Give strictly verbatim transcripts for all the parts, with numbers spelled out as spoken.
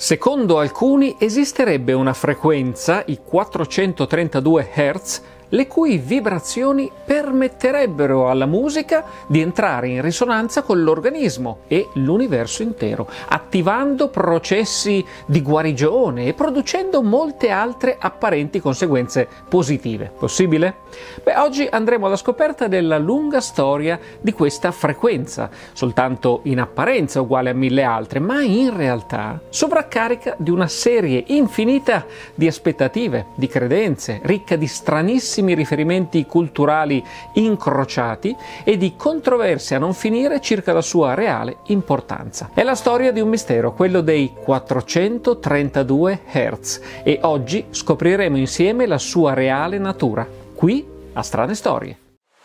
Secondo alcuni esisterebbe una frequenza, i quattrocentotrentadue hertz, le cui vibrazioni permetterebbero alla musica di entrare in risonanza con l'organismo e l'universo intero, attivando processi di guarigione e producendo molte altre apparenti conseguenze positive. Possibile? Beh, oggi andremo alla scoperta della lunga storia di questa frequenza, soltanto in apparenza uguale a mille altre, ma in realtà sovraccarica di una serie infinita di aspettative, di credenze, ricca di stranissimi riferimenti culturali incrociati e di controversie a non finire circa la sua reale importanza. È la storia di un mistero, quello dei quattrocentotrentadue hertz, e oggi scopriremo insieme la sua reale natura, qui a Strane Storie.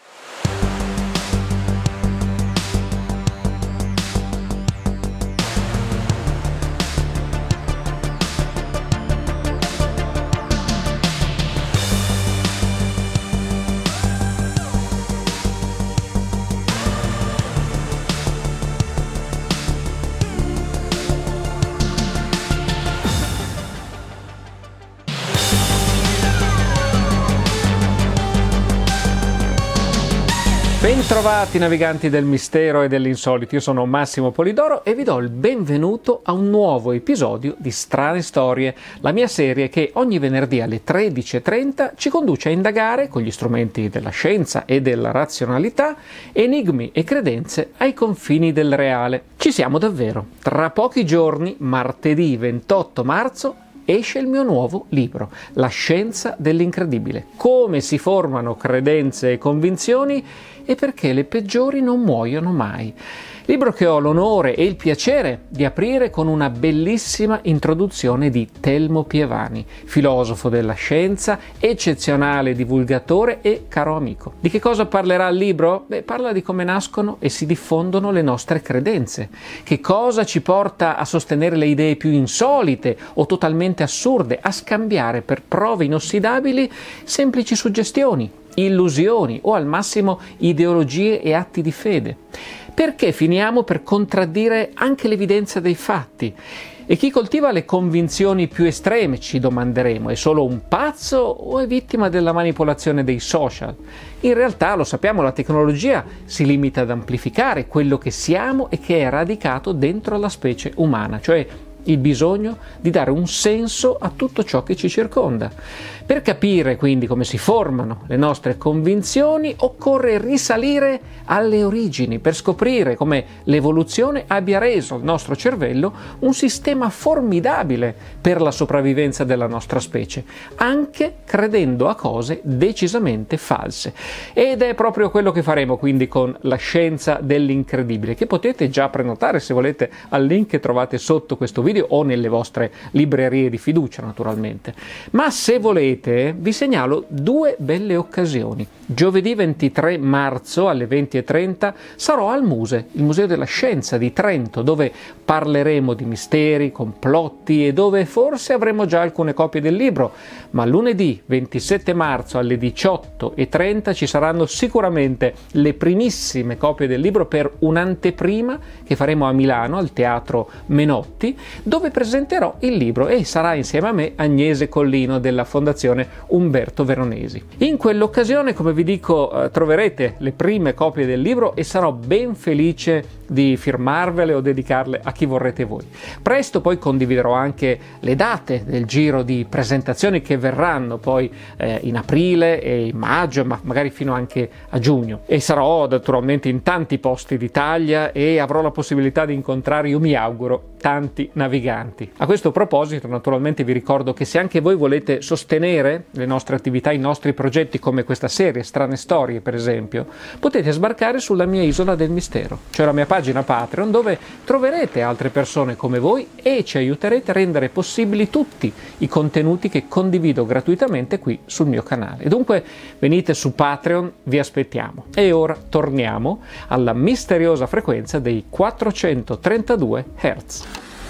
Bentrovati naviganti del mistero e dell'insolito, io sono Massimo Polidoro e vi do il benvenuto a un nuovo episodio di Strane Storie, la mia serie che ogni venerdì alle tredici e trenta ci conduce a indagare, con gli strumenti della scienza e della razionalità, enigmi e credenze ai confini del reale. Ci siamo davvero. Tra pochi giorni, martedì ventotto marzo, esce il mio nuovo libro, La scienza dell'incredibile. Come si formano credenze e convinzioni e perché le peggiori non muoiono mai. Libro che ho l'onore e il piacere di aprire con una bellissima introduzione di Telmo Pievani, filosofo della scienza, eccezionale divulgatore e caro amico. Di che cosa parlerà il libro? Beh, parla di come nascono e si diffondono le nostre credenze. Che cosa ci porta a sostenere le idee più insolite o totalmente assurde, a scambiare per prove inossidabili semplici suggestioni, illusioni o al massimo ideologie e atti di fede. Perché finiamo per contraddire anche l'evidenza dei fatti? E chi coltiva le convinzioni più estreme, ci domanderemo, è solo un pazzo o è vittima della manipolazione dei social? In realtà, lo sappiamo, la tecnologia si limita ad amplificare quello che siamo e che è radicato dentro la specie umana, cioè il bisogno di dare un senso a tutto ciò che ci circonda. Per capire quindi come si formano le nostre convinzioni occorre risalire alle origini per scoprire come l'evoluzione abbia reso al nostro cervello un sistema formidabile per la sopravvivenza della nostra specie, anche credendo a cose decisamente false. Ed è proprio quello che faremo quindi con La scienza dell'incredibile, che potete già prenotare se volete al link che trovate sotto questo video o nelle vostre librerie di fiducia naturalmente. Ma se volete vi segnalo due belle occasioni. Giovedì ventitré marzo alle venti e trenta sarò al Muse, il Museo della Scienza di Trento, dove parleremo di misteri, complotti e dove forse avremo già alcune copie del libro, ma lunedì ventisette marzo alle diciotto e trenta ci saranno sicuramente le primissime copie del libro per un'anteprima che faremo a Milano al Teatro Menotti, dove presenterò il libro e sarà insieme a me Agnese Collino della Fondazione Umberto Veronesi. In quell'occasione, come vi dico, eh, troverete le prime copie del libro e sarò ben felice di firmarvele o dedicarle a chi vorrete voi. Presto poi condividerò anche le date del giro di presentazioni che verranno poi eh, in aprile e in maggio, ma magari fino anche a giugno. E sarò naturalmente in tanti posti d'Italia e avrò la possibilità di incontrare, io mi auguro, tanti naviganti. A questo proposito, naturalmente vi ricordo che se anche voi volete sostenere le nostre attività, i nostri progetti come questa serie Strane Storie per esempio, potete sbarcare sulla mia isola del mistero, cioè la mia pagina Patreon, dove troverete altre persone come voi e ci aiuterete a rendere possibili tutti i contenuti che condivido gratuitamente qui sul mio canale. E dunque venite su Patreon, vi aspettiamo. E ora torniamo alla misteriosa frequenza dei quattrocentotrentadue hertz.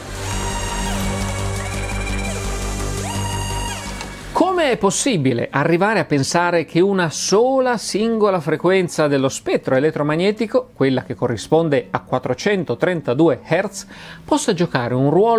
Come è possibile arrivare a pensare che una sola singola frequenza dello spettro elettromagnetico, quella che corrisponde a quattrocentotrentadue hertz, possa giocare un ruolo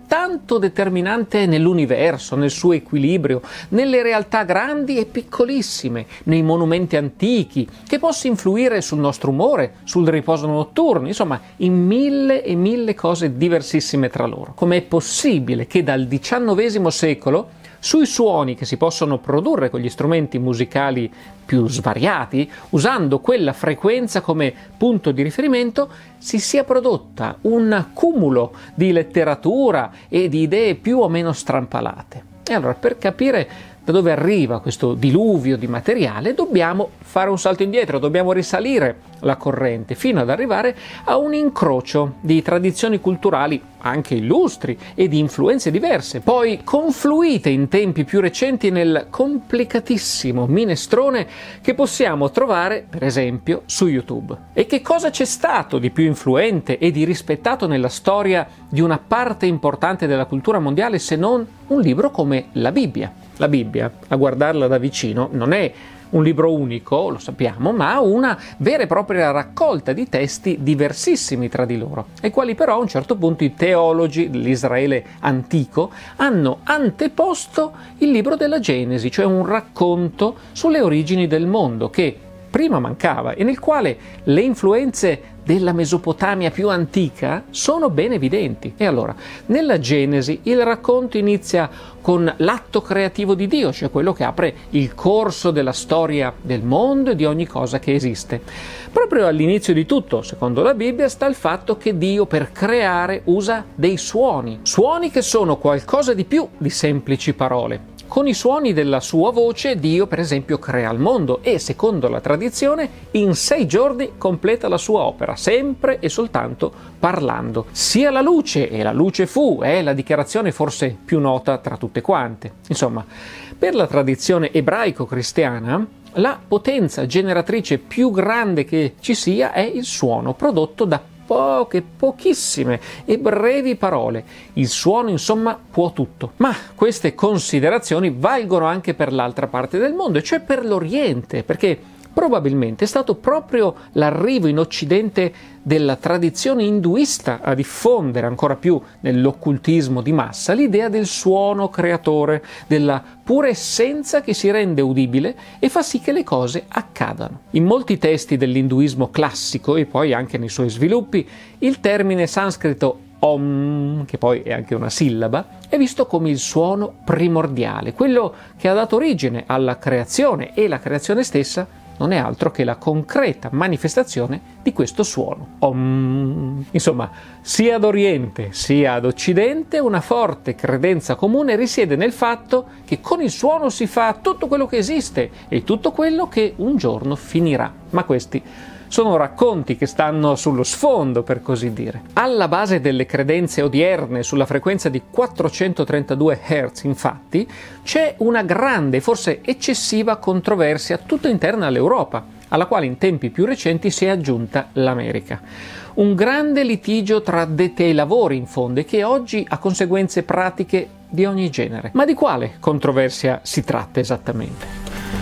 altrettanto determinante nell'universo, nel suo equilibrio, nelle realtà grandi e piccolissime, nei monumenti antichi, che possa influire sul nostro umore, sul riposo notturno, insomma, in mille e mille cose diversissime tra loro. Com'è possibile che dal diciannovesimo secolo sui suoni che si possono produrre con gli strumenti musicali più svariati, usando quella frequenza come punto di riferimento, si sia prodotta un cumulo di letteratura e di idee più o meno strampalate? E allora, per capire da dove arriva questo diluvio di materiale, dobbiamo fare un salto indietro, dobbiamo risalire la corrente fino ad arrivare a un incrocio di tradizioni culturali anche illustri e di influenze diverse, poi confluite in tempi più recenti nel complicatissimo minestrone che possiamo trovare, per esempio, su YouTube. E che cosa c'è stato di più influente e di rispettato nella storia di una parte importante della cultura mondiale se non un libro come la Bibbia? La Bibbia, a guardarla da vicino, non è un libro unico, lo sappiamo, ma una vera e propria raccolta di testi diversissimi tra di loro, ai quali però a un certo punto i teologi dell'Israele antico hanno anteposto il libro della Genesi, cioè un racconto sulle origini del mondo che prima mancava e nel quale le influenze della Mesopotamia più antica sono ben evidenti. E allora, nella Genesi il racconto inizia con l'atto creativo di Dio, cioè quello che apre il corso della storia del mondo e di ogni cosa che esiste. Proprio all'inizio di tutto, secondo la Bibbia, sta il fatto che Dio per creare usa dei suoni, suoni che sono qualcosa di più di semplici parole. Con i suoni della sua voce Dio, per esempio, crea il mondo e, secondo la tradizione, in sei giorni completa la sua opera, sempre e soltanto parlando. Sia la luce, e la luce fu, è la dichiarazione forse più nota tra tutte quante. Insomma, per la tradizione ebraico-cristiana, la potenza generatrice più grande che ci sia è il suono prodotto da poche, pochissime e brevi parole. Il suono, insomma, può tutto. Ma queste considerazioni valgono anche per l'altra parte del mondo, e cioè per l'Oriente, perché probabilmente è stato proprio l'arrivo in Occidente della tradizione induista a diffondere ancora più nell'occultismo di massa l'idea del suono creatore, della pura essenza che si rende udibile e fa sì che le cose accadano. In molti testi dell'induismo classico e poi anche nei suoi sviluppi, il termine sanscrito Om, che poi è anche una sillaba, è visto come il suono primordiale, quello che ha dato origine alla creazione, e la creazione stessa non è altro che la concreta manifestazione di questo suono. Om. Insomma, sia ad Oriente sia ad Occidente una forte credenza comune risiede nel fatto che con il suono si fa tutto quello che esiste e tutto quello che un giorno finirà. Ma questi sono racconti che stanno sullo sfondo, per così dire. Alla base delle credenze odierne sulla frequenza di quattrocentotrentadue hertz, infatti, c'è una grande, forse eccessiva controversia tutta interna all'Europa, alla quale in tempi più recenti si è aggiunta l'America. Un grande litigio tra addetti ai lavori, in fondo, e che oggi ha conseguenze pratiche di ogni genere. Ma di quale controversia si tratta esattamente?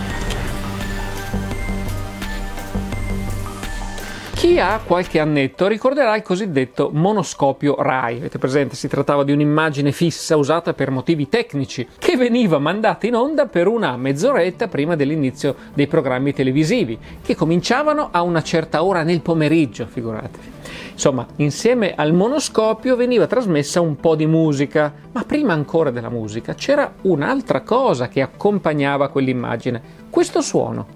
Chi ha qualche annetto ricorderà il cosiddetto monoscopio Rai. Avete presente? Si trattava di un'immagine fissa usata per motivi tecnici che veniva mandata in onda per una mezz'oretta prima dell'inizio dei programmi televisivi, che cominciavano a una certa ora nel pomeriggio, figuratevi. Insomma, insieme al monoscopio veniva trasmessa un po' di musica, ma prima ancora della musica c'era un'altra cosa che accompagnava quell'immagine: questo suono.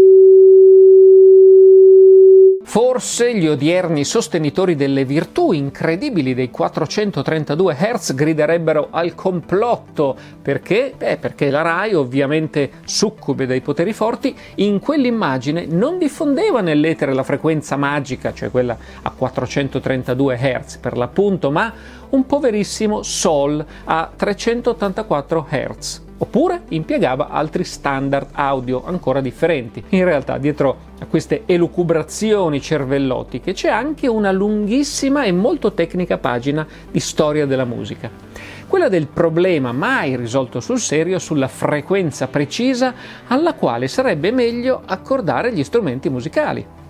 Forse gli odierni sostenitori delle virtù incredibili dei quattrocentotrentadue hertz griderebbero al complotto. Perché? Beh, perché la Rai, ovviamente succube dei poteri forti, in quell'immagine non diffondeva nell'etere la frequenza magica, cioè quella a quattrocentotrentadue hertz per l'appunto, ma un poverissimo Sol a trecentottantaquattro hertz. Oppure impiegava altri standard audio ancora differenti. In realtà, dietro a queste elucubrazioni cervellotiche c'è anche una lunghissima e molto tecnica pagina di storia della musica. Quella del problema mai risolto sul serio sulla frequenza precisa alla quale sarebbe meglio accordare gli strumenti musicali.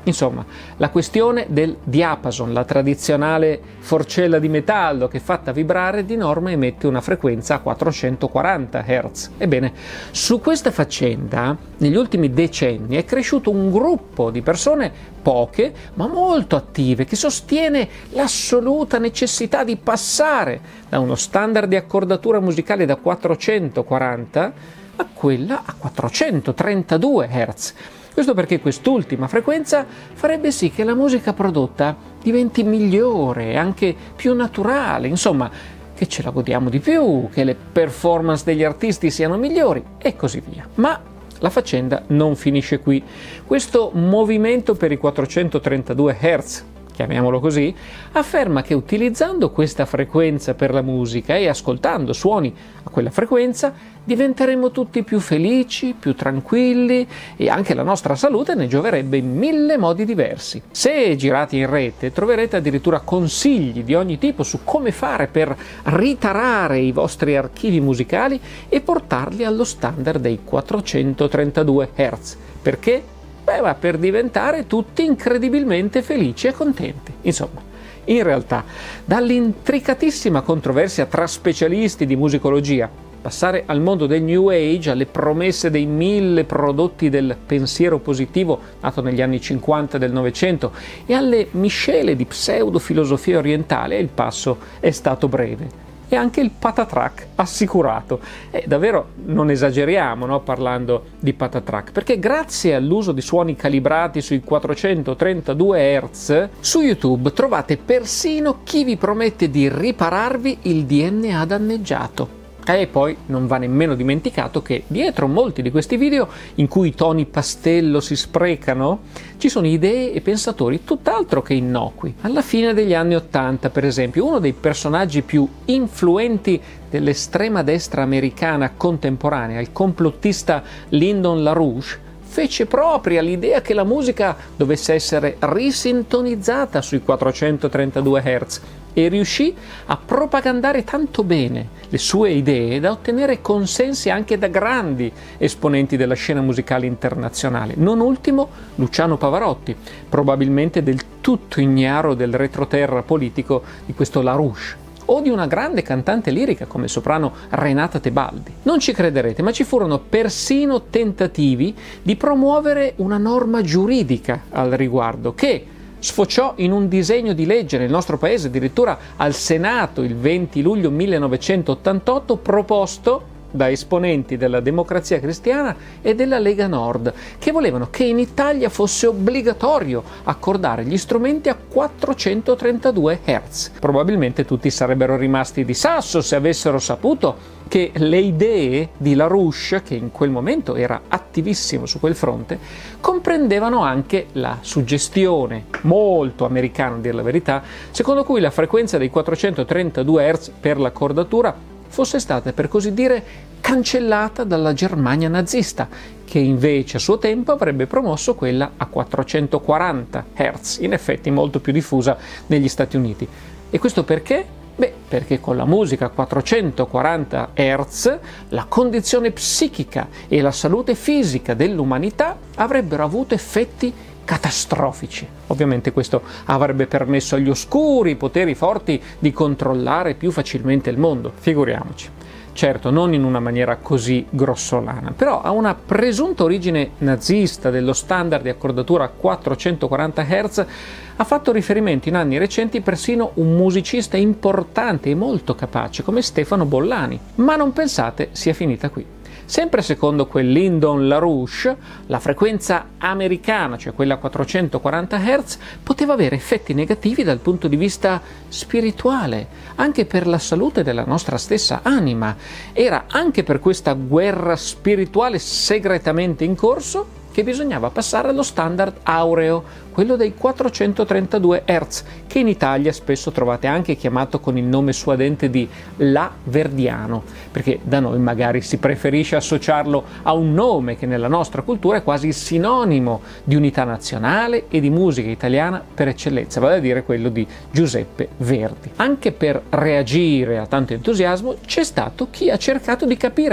Insomma, la questione del diapason, la tradizionale forcella di metallo che fatta vibrare di norma emette una frequenza a quattrocentoquaranta hertz. Ebbene, su questa faccenda, negli ultimi decenni è cresciuto un gruppo di persone, poche, ma molto attive, che sostiene l'assoluta necessità di passare da uno standard di accordatura musicale da quattrocentoquaranta a quella a quattrocentotrentadue hertz. Questo perché quest'ultima frequenza farebbe sì che la musica prodotta diventi migliore, anche più naturale, insomma, che ce la godiamo di più, che le performance degli artisti siano migliori e così via. Ma la faccenda non finisce qui. Questo movimento per i quattrocentotrentadue hertz, chiamiamolo così, afferma che utilizzando questa frequenza per la musica e ascoltando suoni a quella frequenza diventeremo tutti più felici, più tranquilli e anche la nostra salute ne gioverebbe in mille modi diversi. Se girate in rete troverete addirittura consigli di ogni tipo su come fare per ritarare i vostri archivi musicali e portarli allo standard dei quattrocentotrentadue hertz. Perché? Beh, ma per diventare tutti incredibilmente felici e contenti. Insomma, in realtà, dall'intricatissima controversia tra specialisti di musicologia, passare al mondo del New Age, alle promesse dei mille prodotti del pensiero positivo nato negli anni cinquanta del Novecento e alle miscele di pseudofilosofia orientale, il passo è stato breve. E anche il patatrack assicurato. E davvero non esageriamo, no, parlando di patatrack, perché grazie all'uso di suoni calibrati sui quattrocentotrentadue hertz, su YouTube trovate persino chi vi promette di ripararvi il D N A danneggiato. E poi non va nemmeno dimenticato che dietro molti di questi video in cui i toni pastello si sprecano ci sono idee e pensatori tutt'altro che innocui. Alla fine degli anni Ottanta, per esempio, uno dei personaggi più influenti dell'estrema destra americana contemporanea, il complottista Lyndon LaRouche, fece propria l'idea che la musica dovesse essere risintonizzata sui quattrocentotrentadue hertz e riuscì a propagandare tanto bene le sue idee da ottenere consensi anche da grandi esponenti della scena musicale internazionale, non ultimo Luciano Pavarotti, probabilmente del tutto ignaro del retroterra politico di questo LaRouche, o di una grande cantante lirica come il soprano Renata Tebaldi. Non ci crederete, ma ci furono persino tentativi di promuovere una norma giuridica al riguardo che sfociò in un disegno di legge nel nostro paese, addirittura al Senato il venti luglio millenovecentottantotto, proposto da esponenti della Democrazia Cristiana e della Lega Nord, che volevano che in Italia fosse obbligatorio accordare gli strumenti a quattrocentotrentadue hertz. Probabilmente tutti sarebbero rimasti di sasso se avessero saputo che le idee di LaRouche, che in quel momento era attivissimo su quel fronte, comprendevano anche la suggestione, molto americana a dir la verità, secondo cui la frequenza dei quattrocentotrentadue hertz per l'accordatura fosse stata, per così dire, cancellata dalla Germania nazista, che invece a suo tempo avrebbe promosso quella a quattrocentoquaranta hertz, in effetti molto più diffusa negli Stati Uniti. E questo perché? Beh, perché con la musica a quattrocentoquaranta hertz la condizione psichica e la salute fisica dell'umanità avrebbero avuto effetti catastrofici. Ovviamente questo avrebbe permesso agli oscuri poteri forti di controllare più facilmente il mondo, figuriamoci. Certo, non in una maniera così grossolana, però a una presunta origine nazista dello standard di accordatura a quattrocentoquaranta hertz ha fatto riferimento in anni recenti persino un musicista importante e molto capace come Stefano Bollani. Ma non pensate sia finita qui. Sempre secondo quel Lyndon LaRouche, la frequenza americana, cioè quella a quattrocentoquaranta hertz, poteva avere effetti negativi dal punto di vista spirituale, anche per la salute della nostra stessa anima. Era anche per questa guerra spirituale segretamente in corso che bisognava passare allo standard aureo, quello dei quattrocentotrentadue hertz, che in Italia spesso trovate anche chiamato con il nome suadente di La Verdiano, perché da noi magari si preferisce associarlo a un nome che nella nostra cultura è quasi sinonimo di unità nazionale e di musica italiana per eccellenza, vale a dire quello di Giuseppe Verdi. Anche per reagire a tanto entusiasmo c'è stato chi ha cercato di capire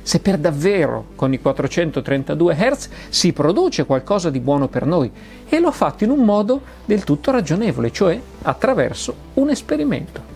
se per davvero con i quattrocentotrentadue hertz si produce qualcosa di buono per noi, e lo ha fatto in un modo del tutto ragionevole, cioè attraverso un esperimento.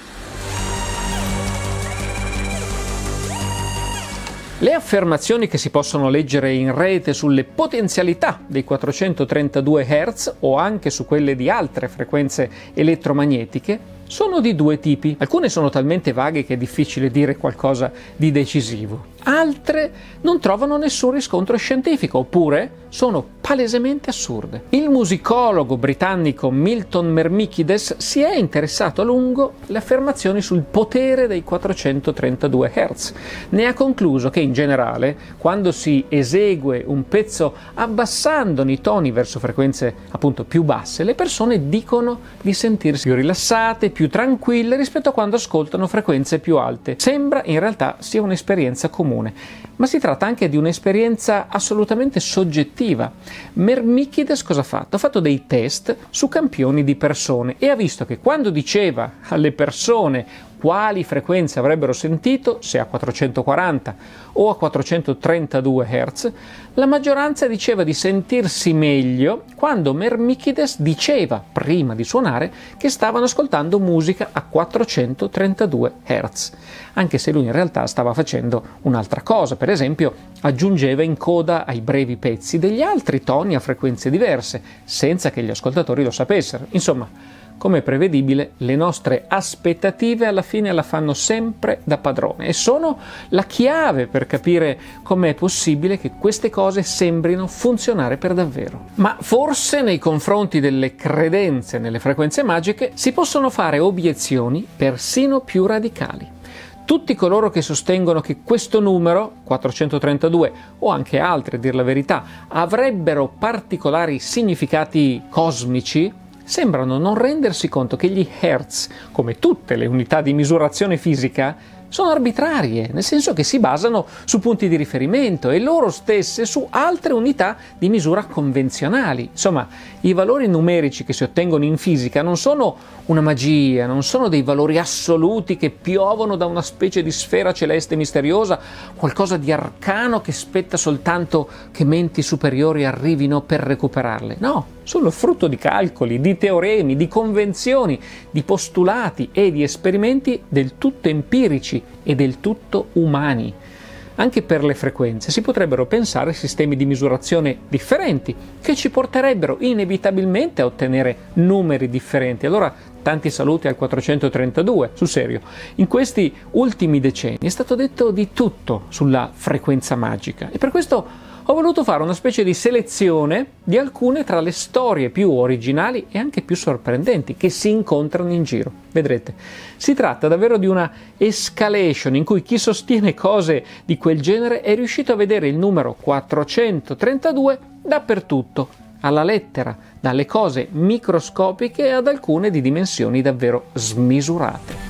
Le affermazioni che si possono leggere in rete sulle potenzialità dei quattrocentotrentadue hertz o anche su quelle di altre frequenze elettromagnetiche sono di due tipi. Alcune sono talmente vaghe che è difficile dire qualcosa di decisivo. Altre non trovano nessun riscontro scientifico, oppure sono palesemente assurde. Il musicologo britannico Milton Mermikides si è interessato a lungo alle affermazioni sul potere dei quattrocentotrentadue hertz. Ne ha concluso che in generale, quando si esegue un pezzo abbassandone i toni verso frequenze appunto più basse, le persone dicono di sentirsi più rilassate, più tranquille rispetto a quando ascoltano frequenze più alte. Sembra in realtà sia un'esperienza comune, ma si tratta anche di un'esperienza assolutamente soggettiva. Mermikides cosa ha fatto? Ha fatto dei test su campioni di persone e ha visto che quando diceva alle persone quali frequenze avrebbero sentito, se a quattrocentoquaranta o a quattrocentotrentadue hertz, la maggioranza diceva di sentirsi meglio quando Mermikides diceva, prima di suonare, che stavano ascoltando musica a quattrocentotrentadue hertz, anche se lui in realtà stava facendo un'altra cosa. Per esempio, aggiungeva in coda ai brevi pezzi degli altri toni a frequenze diverse, senza che gli ascoltatori lo sapessero. Insomma, come è prevedibile, le nostre aspettative alla fine la fanno sempre da padrone e sono la chiave per capire com'è possibile che queste cose sembrino funzionare per davvero. Ma forse nei confronti delle credenze nelle frequenze magiche si possono fare obiezioni persino più radicali. Tutti coloro che sostengono che questo numero, quattrocentotrentadue o anche altri a dir la verità, avrebbero particolari significati cosmici, sembrano non rendersi conto che gli hertz, come tutte le unità di misurazione fisica, sono arbitrarie, nel senso che si basano su punti di riferimento e loro stesse su altre unità di misura convenzionali. Insomma, i valori numerici che si ottengono in fisica non sono una magia, non sono dei valori assoluti che piovono da una specie di sfera celeste misteriosa, qualcosa di arcano che spetta soltanto che menti superiori arrivino per recuperarle. No, sono frutto di calcoli, di teoremi, di convenzioni, di postulati e di esperimenti del tutto empirici e del tutto umani. Anche per le frequenze si potrebbero pensare sistemi di misurazione differenti che ci porterebbero inevitabilmente a ottenere numeri differenti. Allora, tanti saluti al quattrocentotrentadue, sul serio. In questi ultimi decenni è stato detto di tutto sulla frequenza magica e per questo ho voluto fare una specie di selezione di alcune tra le storie più originali e anche più sorprendenti che si incontrano in giro. Vedrete, si tratta davvero di una escalation in cui chi sostiene cose di quel genere è riuscito a vedere il numero quattrocentotrentadue dappertutto, alla lettera, dalle cose microscopiche ad alcune di dimensioni davvero smisurate.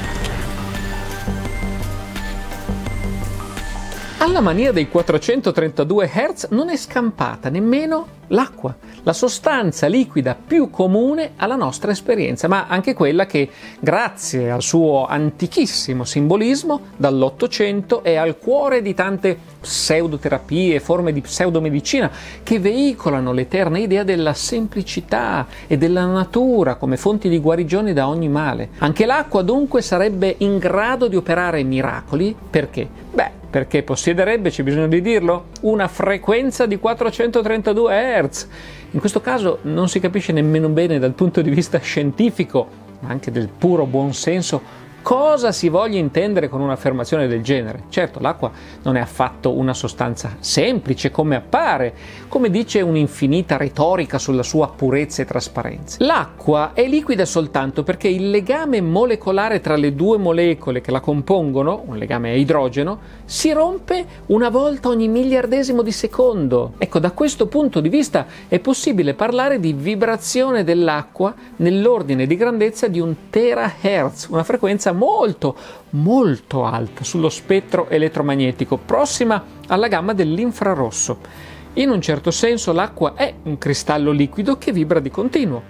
Alla mania dei quattrocentotrentadue hertz non è scampata nemmeno l'acqua, la sostanza liquida più comune alla nostra esperienza, ma anche quella che, grazie al suo antichissimo simbolismo, dall'Ottocento è al cuore di tante pseudoterapie, forme di pseudomedicina che veicolano l'eterna idea della semplicità e della natura come fonti di guarigione da ogni male. Anche l'acqua dunque sarebbe in grado di operare miracoli. Perché? Beh, perché possiederebbe, c'è bisogno di dirlo, una frequenza di quattrocentotrentadue hertz. In questo caso non si capisce nemmeno bene dal punto di vista scientifico, ma anche del puro buon senso, cosa si voglia intendere con un'affermazione del genere. Certo, l'acqua non è affatto una sostanza semplice come appare, come dice un'infinita retorica sulla sua purezza e trasparenza. L'acqua è liquida soltanto perché il legame molecolare tra le due molecole che la compongono, un legame a idrogeno, si rompe una volta ogni miliardesimo di secondo. Ecco, da questo punto di vista è possibile parlare di vibrazione dell'acqua nell'ordine di grandezza di un terahertz, una frequenza molto, molto alta sullo spettro elettromagnetico, prossima alla gamma dell'infrarosso. In un certo senso l'acqua è un cristallo liquido che vibra di continuo,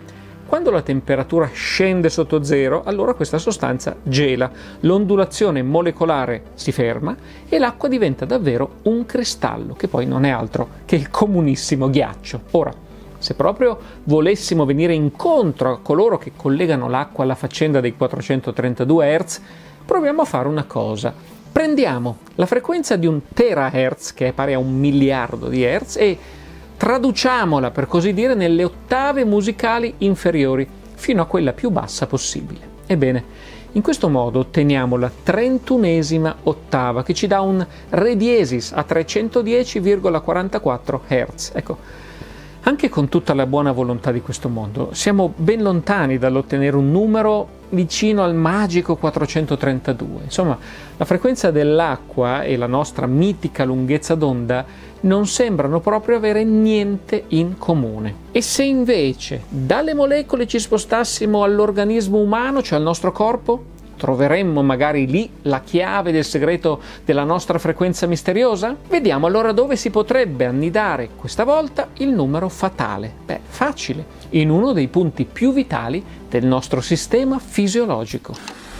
Quando la temperatura scende sotto zero, allora questa sostanza gela, l'ondulazione molecolare si ferma e l'acqua diventa davvero un cristallo, che poi non è altro che il comunissimo ghiaccio. Ora, se proprio volessimo venire incontro a coloro che collegano l'acqua alla faccenda dei quattrocentotrentadue hertz, proviamo a fare una cosa. Prendiamo la frequenza di un terahertz, che è pari a un miliardo di hertz, e traduciamola, per così dire, nelle ottave musicali inferiori, fino a quella più bassa possibile. Ebbene, in questo modo otteniamo la trentunesima ottava, che ci dà un re diesis a trecentodieci virgola quarantaquattro hertz. Ecco, anche con tutta la buona volontà di questo mondo, siamo ben lontani dall'ottenere un numero vicino al magico quattrocentotrentadue. Insomma, la frequenza dell'acqua e la nostra mitica lunghezza d'onda non sembrano proprio avere niente in comune. E se invece dalle molecole ci spostassimo all'organismo umano, cioè al nostro corpo, troveremmo magari lì la chiave del segreto della nostra frequenza misteriosa? Vediamo allora dove si potrebbe annidare questa volta il numero fatale. Beh, facile, in uno dei punti più vitali del nostro sistema fisiologico.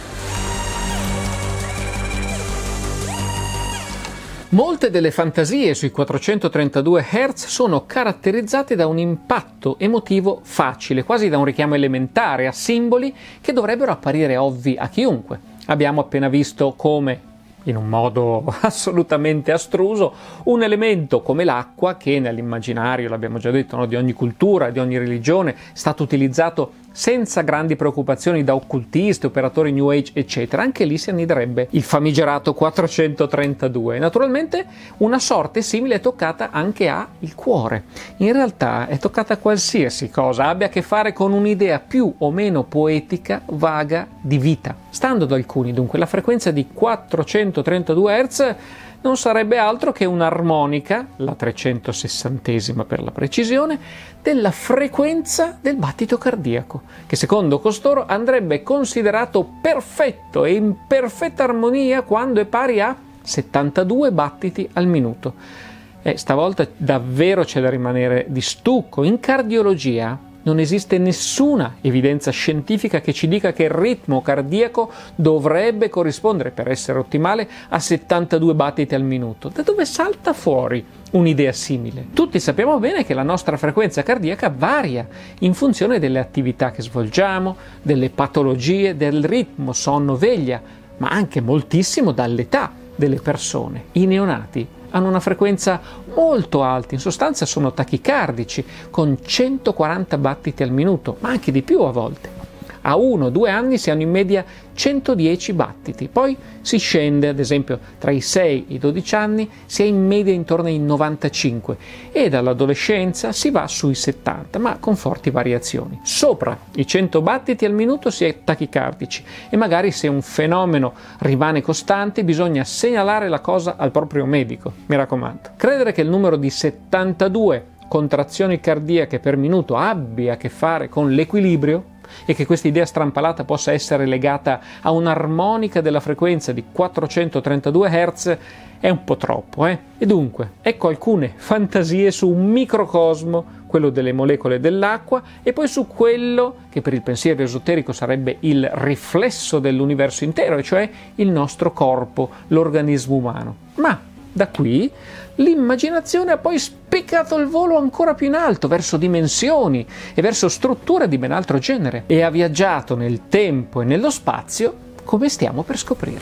Molte delle fantasie sui quattrocentotrentadue hertz sono caratterizzate da un impatto emotivo facile, quasi da un richiamo elementare a simboli che dovrebbero apparire ovvi a chiunque. Abbiamo appena visto come, in un modo assolutamente astruso, un elemento come l'acqua, che nell'immaginario, l'abbiamo già detto, no, di ogni cultura, di ogni religione, è stato utilizzato senza grandi preoccupazioni da occultisti, operatori New Age, eccetera. Anche lì si anniderebbe il famigerato quattrocentotrentadue. Naturalmente una sorte simile è toccata anche al cuore. In realtà è toccata a qualsiasi cosa abbia a che fare con un'idea più o meno poetica, vaga, di vita. Stando ad alcuni, dunque, la frequenza di quattrocentotrentadue hertz non sarebbe altro che un'armonica, la trecentosessantesima per la precisione, della frequenza del battito cardiaco, che secondo costoro andrebbe considerato perfetto e in perfetta armonia quando è pari a settantadue battiti al minuto. E stavolta davvero c'è da rimanere di stucco. In cardiologia non esiste nessuna evidenza scientifica che ci dica che il ritmo cardiaco dovrebbe corrispondere, per essere ottimale, a settantadue battiti al minuto. Da dove salta fuori un'idea simile? Tutti sappiamo bene che la nostra frequenza cardiaca varia in funzione delle attività che svolgiamo, delle patologie, del ritmo sonno-veglia, ma anche moltissimo dall'età delle persone. I neonati hanno una frequenza molto alta, in sostanza sono tachicardici, con centoquaranta battiti al minuto, ma anche di più a volte. A uno o due anni si hanno in media centodieci battiti, poi si scende, ad esempio tra i sei e i dodici anni si è in media intorno ai novantacinque e dall'adolescenza si va sui settanta, ma con forti variazioni. Sopra i cento battiti al minuto si è tachicardici e magari, se un fenomeno rimane costante, bisogna segnalare la cosa al proprio medico, mi raccomando. Credere che il numero di settantadue contrazioni cardiache per minuto abbia a che fare con l'equilibrio e che questa idea strampalata possa essere legata a un'armonica della frequenza di quattrocentotrentadue hertz è un po' troppo, eh? E dunque, ecco alcune fantasie su un microcosmo, quello delle molecole dell'acqua, e poi su quello che per il pensiero esoterico sarebbe il riflesso dell'universo intero, e cioè il nostro corpo, l'organismo umano. Ma da qui l'immaginazione ha poi spiccato il volo ancora più in alto, verso dimensioni e verso strutture di ben altro genere, e ha viaggiato nel tempo e nello spazio, come stiamo per scoprire.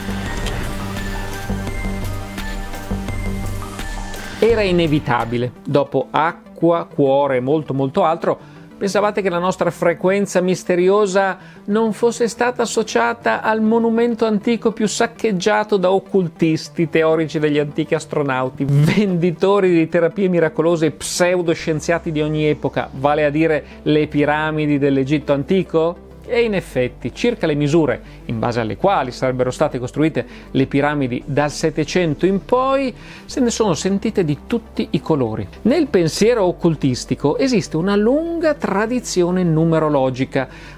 Era inevitabile, dopo acqua, cuore e molto molto altro. Pensavate che la nostra frequenza misteriosa non fosse stata associata al monumento antico più saccheggiato da occultisti, teorici degli antichi astronauti, venditori di terapie miracolose e pseudoscienziati di ogni epoca, vale a dire le piramidi dell'Egitto antico? E in effetti, circa le misure in base alle quali sarebbero state costruite le piramidi dal Settecento in poi, se ne sono sentite di tutti i colori. Nel pensiero occultistico esiste una lunga tradizione numerologica,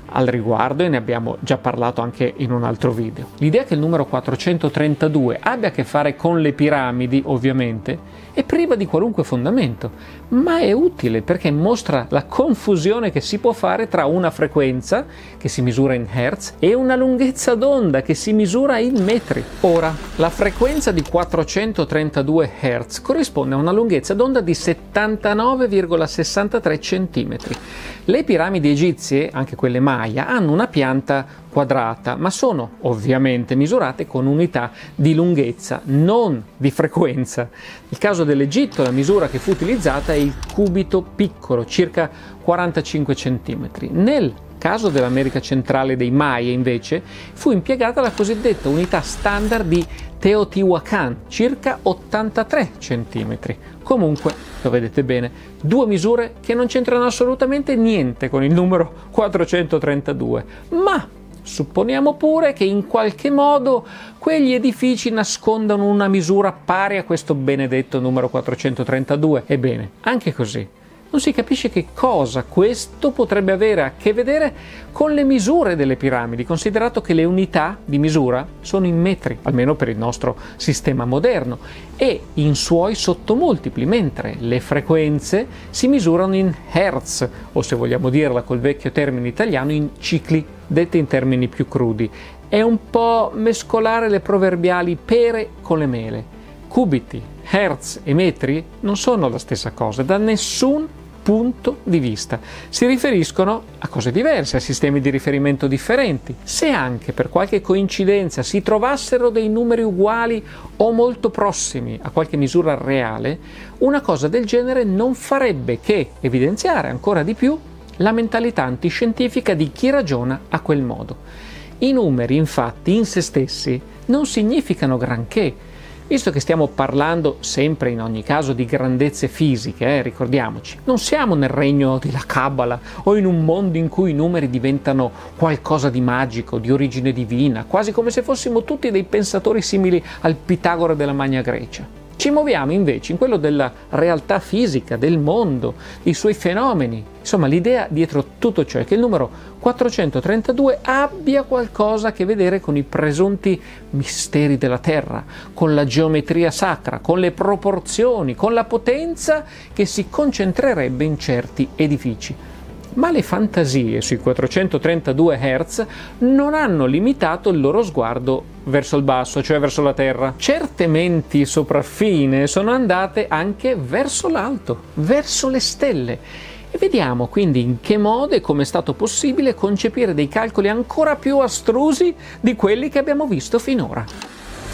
al riguardo e ne abbiamo già parlato anche in un altro video. L'idea che il numero quattrocentotrentadue abbia a che fare con le piramidi, ovviamente, è priva di qualunque fondamento, ma è utile perché mostra la confusione che si può fare tra una frequenza, che si misura in hertz, e una lunghezza d'onda, che si misura in metri. Ora, la frequenza di quattrocentotrentadue hertz corrisponde a una lunghezza d'onda di settantanove virgola sessantatré centimetri. Le piramidi egizie, anche quelle Maya, hanno una pianta quadrata, ma sono ovviamente misurate con unità di lunghezza, non di frequenza. Nel caso dell'Egitto la misura che fu utilizzata è il cubito piccolo, circa quarantacinque centimetri. Nel caso dell'America centrale dei Maya, invece, fu impiegata la cosiddetta unità standard di Teotihuacan, circa ottantatré centimetri. Comunque, lo vedete bene, due misure che non c'entrano assolutamente niente con il numero quattrocentotrentadue, ma supponiamo pure che in qualche modo quegli edifici nascondano una misura pari a questo benedetto numero quattrocentotrentadue. Ebbene, anche così non si capisce che cosa questo potrebbe avere a che vedere con le misure delle piramidi, considerato che le unità di misura sono in metri, almeno per il nostro sistema moderno, e in suoi sottomultipli, mentre le frequenze si misurano in hertz, o se vogliamo dirla col vecchio termine italiano, in cicli, detti in termini più crudi. È un po' mescolare le proverbiali pere con le mele. Cubiti, hertz e metri non sono la stessa cosa da nessun punto di vista. Si riferiscono a cose diverse, a sistemi di riferimento differenti. Se anche per qualche coincidenza si trovassero dei numeri uguali o molto prossimi a qualche misura reale, una cosa del genere non farebbe che evidenziare ancora di più la mentalità antiscientifica di chi ragiona a quel modo. I numeri, infatti, in se stessi non significano granché. Visto che stiamo parlando sempre in ogni caso di grandezze fisiche, eh, ricordiamoci, non siamo nel regno della Cabala o in un mondo in cui i numeri diventano qualcosa di magico, di origine divina, quasi come se fossimo tutti dei pensatori simili al Pitagora della Magna Grecia. Ci muoviamo invece in quello della realtà fisica, del mondo, dei suoi fenomeni. Insomma, l'idea dietro tutto ciò è che il numero quattrocentotrentadue abbia qualcosa a che vedere con i presunti misteri della Terra, con la geometria sacra, con le proporzioni, con la potenza che si concentrerebbe in certi edifici. Ma le fantasie sui quattrocentotrentadue hertz non hanno limitato il loro sguardo verso il basso, cioè verso la Terra. Certe menti sopraffine sono andate anche verso l'alto, verso le stelle. E vediamo quindi in che modo e come è stato possibile concepire dei calcoli ancora più astrusi di quelli che abbiamo visto finora.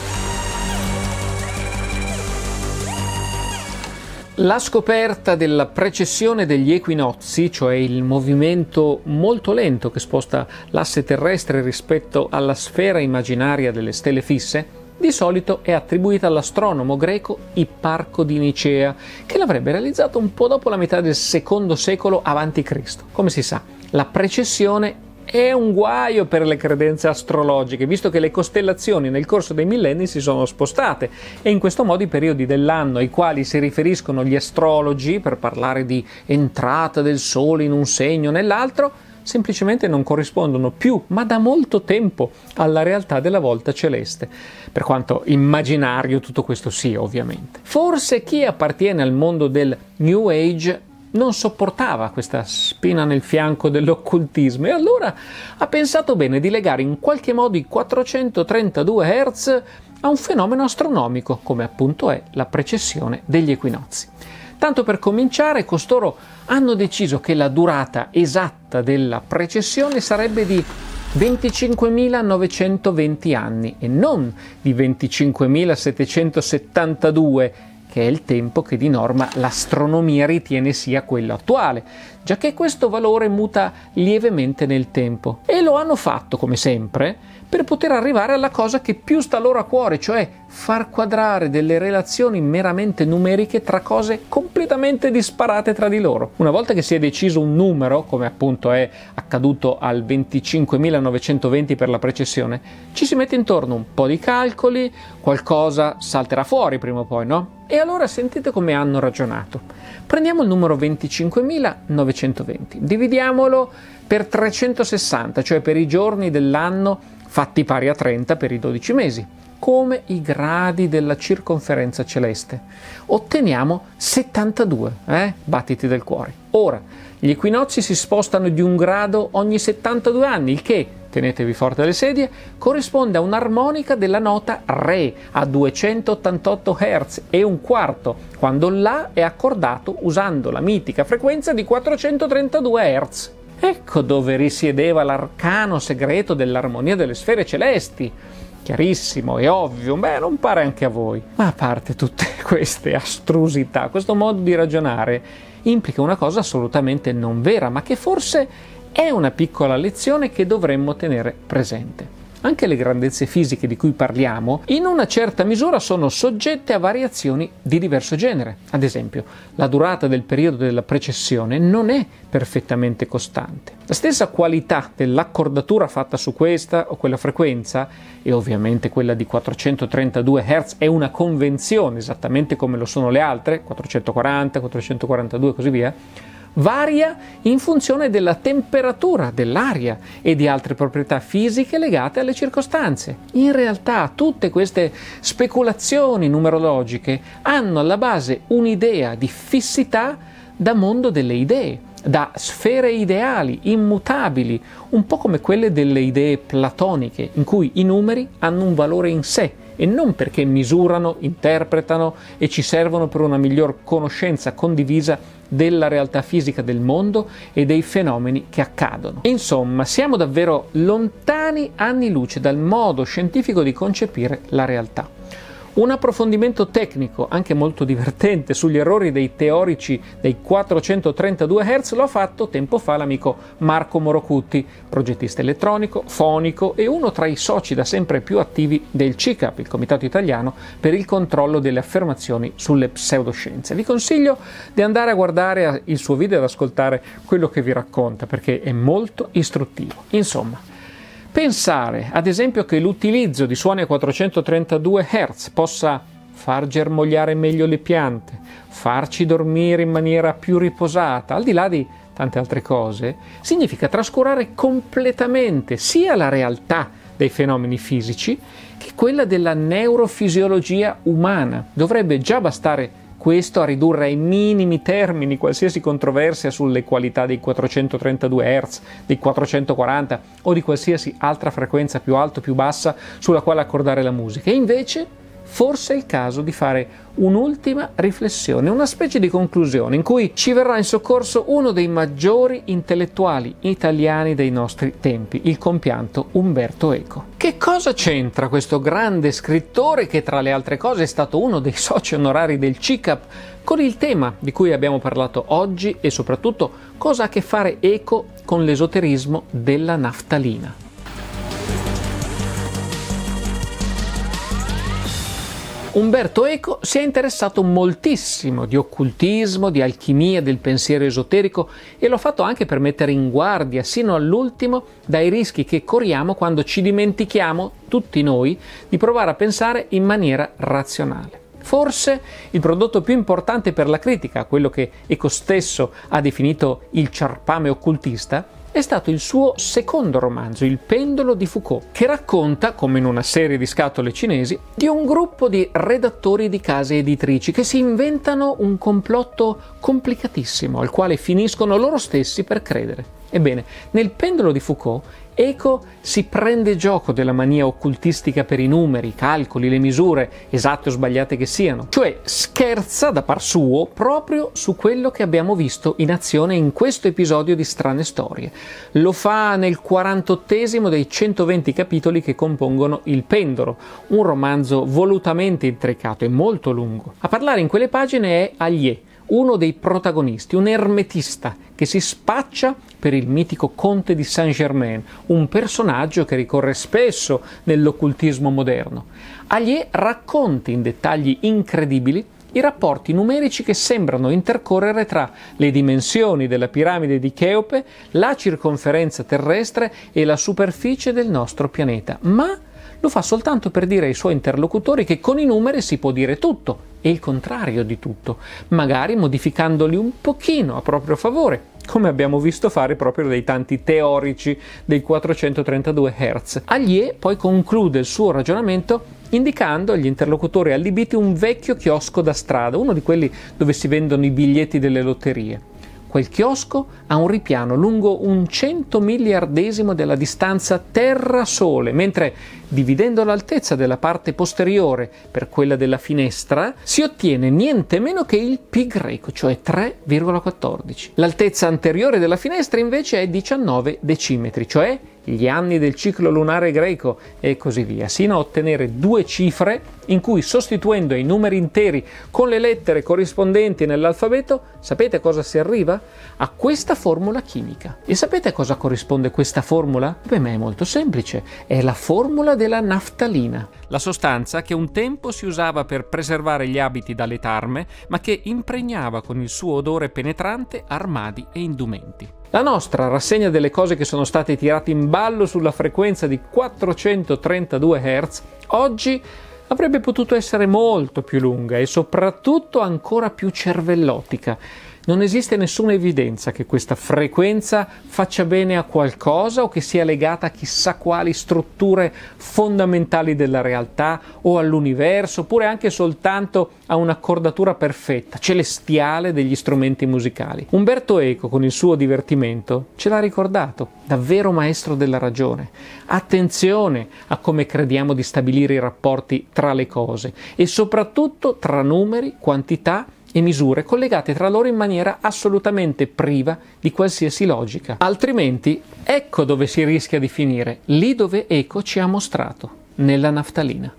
La scoperta della precessione degli equinozi, cioè il movimento molto lento che sposta l'asse terrestre rispetto alla sfera immaginaria delle stelle fisse, di solito è attribuita all'astronomo greco Ipparco di Nicea, che l'avrebbe realizzato un po' dopo la metà del secondo secolo avanti Cristo. Come si sa, la precessione è un guaio per le credenze astrologiche, visto che le costellazioni nel corso dei millenni si sono spostate e in questo modo i periodi dell'anno ai quali si riferiscono gli astrologi per parlare di entrata del Sole in un segno o nell'altro semplicemente non corrispondono più, ma da molto tempo, alla realtà della volta celeste, per quanto immaginario tutto questo sia, ovviamente. Forse chi appartiene al mondo del New Age non sopportava questa spina nel fianco dell'occultismo e allora ha pensato bene di legare in qualche modo i quattrocentotrentadue hertz a un fenomeno astronomico, come appunto è la precessione degli equinozi. Tanto per cominciare, costoro hanno deciso che la durata esatta della precessione sarebbe di venticinquemilanovecentoventi anni e non di venticinquemilasettecentosettantadue, che è il tempo che di norma l'astronomia ritiene sia quello attuale, giacché questo valore muta lievemente nel tempo. E lo hanno fatto, come sempre, per poter arrivare alla cosa che più sta loro a cuore, cioè far quadrare delle relazioni meramente numeriche tra cose completamente disparate tra di loro. Una volta che si è deciso un numero, come appunto è accaduto al venticinquemilanovecentoventi per la precessione, ci si mette intorno un po' di calcoli, qualcosa salterà fuori prima o poi, no? E allora sentite come hanno ragionato. Prendiamo il numero venticinquemilanovecentoventi, dividiamolo per trecentosessanta, cioè per i giorni dell'anno fatti pari a trenta per i dodici mesi, come i gradi della circonferenza celeste. Otteniamo settantadue, eh? Battiti del cuore. Ora, gli equinozi si spostano di un grado ogni settantadue anni, il che, tenetevi forte le sedie, corrisponde a un'armonica della nota Re a duecentottantotto hertz e un quarto, quando La è accordato usando la mitica frequenza di quattrocentotrentadue hertz. Ecco dove risiedeva l'arcano segreto dell'armonia delle sfere celesti. Chiarissimo e ovvio, beh, non pare anche a voi. Ma a parte tutte queste astrusità, questo modo di ragionare implica una cosa assolutamente non vera, ma che forse è una piccola lezione che dovremmo tenere presente. Anche le grandezze fisiche di cui parliamo, in una certa misura sono soggette a variazioni di diverso genere. Ad esempio, la durata del periodo della precessione non è perfettamente costante. La stessa qualità dell'accordatura fatta su questa o quella frequenza, e ovviamente quella di quattrocentotrentadue hertz è una convenzione, esattamente come lo sono le altre, quattrocentoquaranta, quattrocentoquarantadue e così via, varia in funzione della temperatura dell'aria e di altre proprietà fisiche legate alle circostanze. In realtà tutte queste speculazioni numerologiche hanno alla base un'idea di fissità da mondo delle idee, da sfere ideali, immutabili, un po' come quelle delle idee platoniche, in cui i numeri hanno un valore in sé e non perché misurano, interpretano e ci servono per una miglior conoscenza condivisa della realtà fisica del mondo e dei fenomeni che accadono. Insomma, siamo davvero lontani anni luce dal modo scientifico di concepire la realtà. Un approfondimento tecnico, anche molto divertente, sugli errori dei teorici dei quattrocentotrentadue hertz lo ha fatto tempo fa l'amico Marco Morocutti, progettista elettronico, fonico e uno tra i soci da sempre più attivi del C I C A P, il Comitato Italiano per il controllo delle affermazioni sulle pseudoscienze. Vi consiglio di andare a guardare il suo video e ad ascoltare quello che vi racconta, perché è molto istruttivo. Insomma, pensare, ad esempio, che l'utilizzo di suoni a quattrocentotrentadue hertz possa far germogliare meglio le piante, farci dormire in maniera più riposata, al di là di tante altre cose, significa trascurare completamente sia la realtà dei fenomeni fisici che quella della neurofisiologia umana. Dovrebbe già bastare questo a ridurre ai minimi termini qualsiasi controversia sulle qualità dei quattrocentotrentadue hertz, dei quattrocentoquaranta o di qualsiasi altra frequenza più alta o più bassa sulla quale accordare la musica. E invece forse è il caso di fare un'ultima riflessione, una specie di conclusione in cui ci verrà in soccorso uno dei maggiori intellettuali italiani dei nostri tempi, il compianto Umberto Eco. Che cosa c'entra questo grande scrittore, che tra le altre cose è stato uno dei soci onorari del C I C A P, con il tema di cui abbiamo parlato oggi e soprattutto cosa ha a che fare Eco con l'esoterismo della naftalina? Umberto Eco si è interessato moltissimo di occultismo, di alchimia, del pensiero esoterico e lo ha fatto anche per mettere in guardia sino all'ultimo dai rischi che corriamo quando ci dimentichiamo, tutti noi, di provare a pensare in maniera razionale. Forse il prodotto più importante per la critica, quello che Eco stesso ha definito il ciarpame occultista, è stato il suo secondo romanzo, Il pendolo di Foucault, che racconta, come in una serie di scatole cinesi, di un gruppo di redattori di case editrici che si inventano un complotto complicatissimo al quale finiscono loro stessi per credere. Ebbene, nel pendolo di Foucault, Eco si prende gioco della mania occultistica per i numeri, i calcoli, le misure, esatte o sbagliate che siano, cioè scherza da par suo proprio su quello che abbiamo visto in azione in questo episodio di Strane Storie. Lo fa nel quarantottesimo dei centoventi capitoli che compongono Il pendolo, un romanzo volutamente intricato e molto lungo. A parlare in quelle pagine è Allier, uno dei protagonisti, un ermetista che si spaccia per il mitico conte di Saint-Germain, un personaggio che ricorre spesso nell'occultismo moderno. Allier racconta in dettagli incredibili i rapporti numerici che sembrano intercorrere tra le dimensioni della piramide di Cheope, la circonferenza terrestre e la superficie del nostro pianeta, ma lo fa soltanto per dire ai suoi interlocutori che con i numeri si può dire tutto e il contrario di tutto, magari modificandoli un pochino a proprio favore, come abbiamo visto fare proprio dai tanti teorici dei quattrocentotrentadue hertz. Allier poi conclude il suo ragionamento indicando agli interlocutori allibiti un vecchio chiosco da strada, uno di quelli dove si vendono i biglietti delle lotterie. Quel chiosco ha un ripiano lungo un centomiliardesimo della distanza Terra-Sole, mentre dividendo l'altezza della parte posteriore per quella della finestra si ottiene niente meno che il pi greco, cioè tre virgola quattordici. L'altezza anteriore della finestra invece è diciannove decimetri, cioè gli anni del ciclo lunare greco e così via, sino a ottenere due cifre in cui, sostituendo i numeri interi con le lettere corrispondenti nell'alfabeto, sapete a cosa si arriva? A questa formula chimica. E sapete a cosa corrisponde questa formula? Per me è molto semplice, è la formula della naftalina, la sostanza che un tempo si usava per preservare gli abiti dalle tarme, ma che impregnava con il suo odore penetrante armadi e indumenti. La nostra rassegna delle cose che sono state tirate in ballo sulla frequenza di quattrocentotrentadue hertz oggi avrebbe potuto essere molto più lunga e soprattutto ancora più cervellotica. Non esiste nessuna evidenza che questa frequenza faccia bene a qualcosa o che sia legata a chissà quali strutture fondamentali della realtà o all'universo, oppure anche soltanto a un'accordatura perfetta, celestiale degli strumenti musicali. Umberto Eco, con il suo divertimento, ce l'ha ricordato, davvero maestro della ragione. Attenzione a come crediamo di stabilire i rapporti tra le cose e soprattutto tra numeri, quantità e misure collegate tra loro in maniera assolutamente priva di qualsiasi logica. Altrimenti, ecco dove si rischia di finire, lì dove Eco ci ha mostrato, nella naftalina.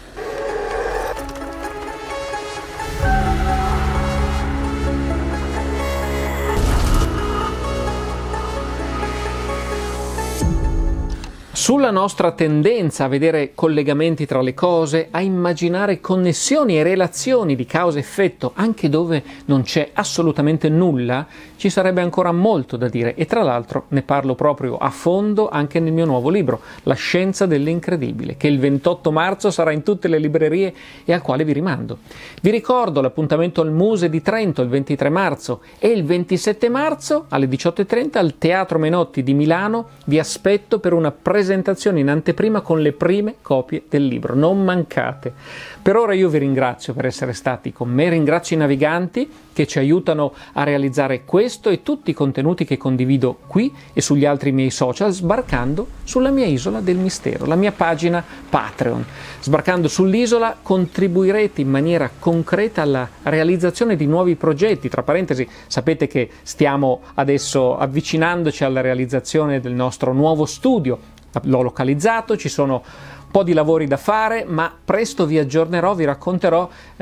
Sulla nostra tendenza a vedere collegamenti tra le cose, a immaginare connessioni e relazioni di causa-effetto anche dove non c'è assolutamente nulla, ci sarebbe ancora molto da dire e tra l'altro ne parlo proprio a fondo anche nel mio nuovo libro, La scienza dell'incredibile, che il ventotto marzo sarà in tutte le librerie e al quale vi rimando. Vi ricordo l'appuntamento al Muse di Trento il ventitré marzo e il ventisette marzo alle diciotto e trenta al Teatro Menotti di Milano vi aspetto per una presentazione in anteprima con le prime copie del libro, non mancate. Per ora io vi ringrazio per essere stati con me, ringrazio i naviganti che ci aiutano a realizzare questo e tutti i contenuti che condivido qui e sugli altri miei social, sbarcando sulla mia isola del mistero, la mia pagina Patreon. Sbarcando sull'isola contribuirete in maniera concreta alla realizzazione di nuovi progetti. Tra parentesi, sapete che stiamo adesso avvicinandoci alla realizzazione del nostro nuovo studio. L'ho localizzato, ci sono un po' di lavori da fare, ma presto vi aggiornerò, vi racconterò,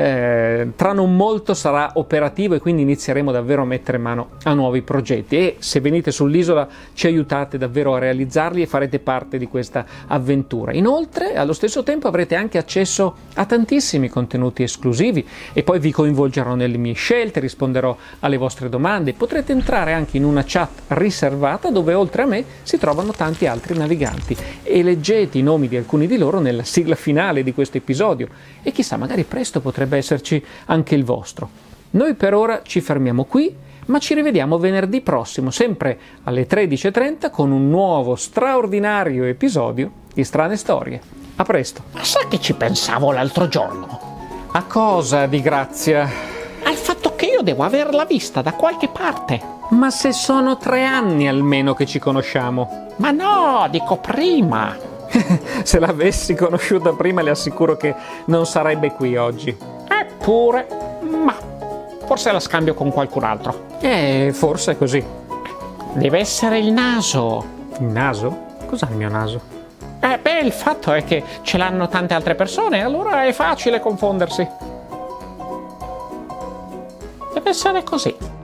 eh, tra non molto sarà operativo e quindi inizieremo davvero a mettere mano a nuovi progetti e se venite sull'isola ci aiutate davvero a realizzarli e farete parte di questa avventura. Inoltre, allo stesso tempo avrete anche accesso a tantissimi contenuti esclusivi e poi vi coinvolgerò nelle mie scelte, risponderò alle vostre domande, potrete entrare anche in una chat riservata dove oltre a me si trovano tanti altri naviganti e leggete i nomi di alcuni di loro nella sigla finale di questo episodio e chissà, magari presto potrebbe esserci anche il vostro. Noi per ora ci fermiamo qui, ma ci rivediamo venerdì prossimo, sempre alle tredici e trenta con un nuovo straordinario episodio di Strane Storie. A presto. Ma sa che ci pensavo l'altro giorno? A cosa di grazia? Al fatto che io devo averla vista da qualche parte. Ma se sono tre anni almeno che ci conosciamo. Ma no, dico prima. Se l'avessi conosciuta prima le assicuro che non sarebbe qui oggi. Eppure, ma forse la scambio con qualcun altro. Eh, forse è così. Deve essere il naso. Il naso? Cos'ha il mio naso? Eh beh, il fatto è che ce l'hanno tante altre persone, allora è facile confondersi. essere così.